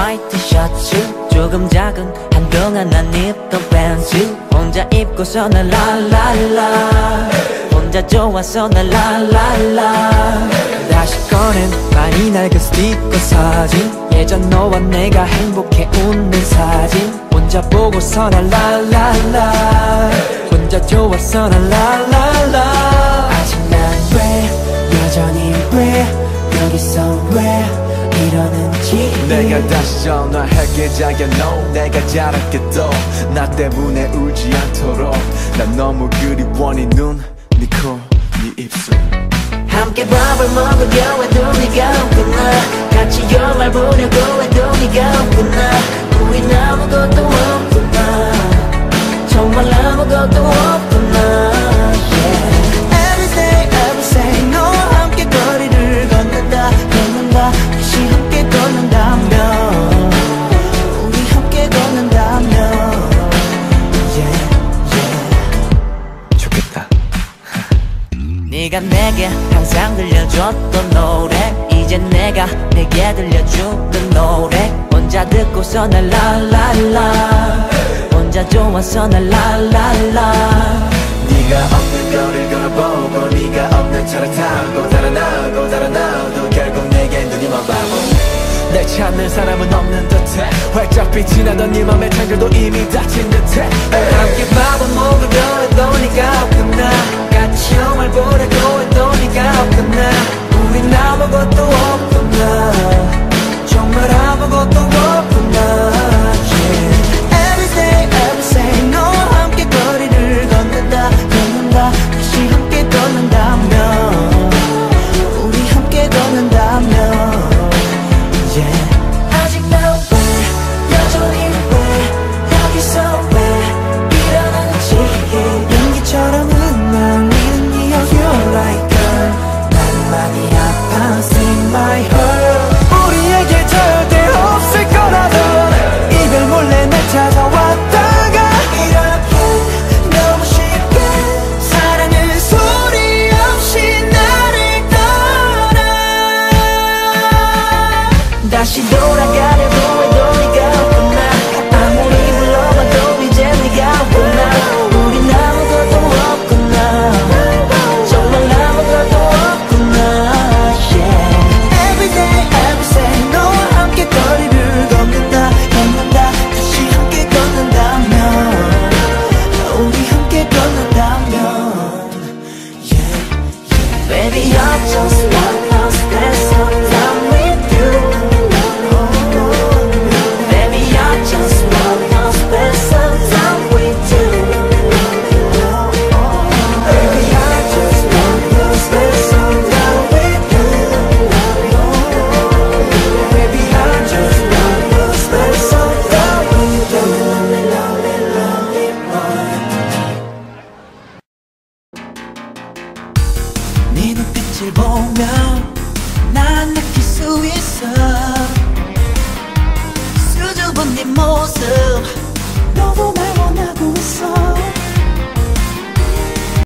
화이트 셔츠 조금 작은 한동안 난 입던 팬츠 혼자 입고서 날 랄랄라 혼자 좋아서 날 랄랄라 다시 꺼낸 많이 낡은 스티커 사진 예전 너와 내가 행복해 웃는 사진 혼자 보고서 날 랄랄라 혼자 좋아서 날 랄랄라 아직 난 왜 여전히 왜 여기서 왜 이러는지 내가 다시 전화할게 자기야 no 내가 잘할게 또 나 때문에 울지 않도록 난 너무 그리워 네 눈, 네 코, 네 입술 함께 밥을 먹으려 해도 네가 없구나 같이 영화를 보려고 해도 네가 없구나 우린 아무것도 없구나 정말 아무것도 없구나 Every day every day 너와 함께 거리를 걷는다 다시 함께 걷는다면 우리 함께 걷는다면 좋겠다 네가 내게 항상 들려줬던 노래 이제 내가 내게 들려주는 노래 혼자 듣고서 날 랄랄라 혼자 좋아서 날 랄랄라 네가 없는 거리를 걸어보고 네가 없는 차를 타고 달아나고 달아나도 결국 내겐 눈이 먼 바보 날 찾는 사람은 없는 듯해 활짝 빛이 나던 네 맘의 창조도 이미 닫힌 듯해 함께 밥을 먹으려 해도 네가 없구나 같이 영화를 보려고 해도 네가 없구나 우린 아무것도 없구나 정말 아무것도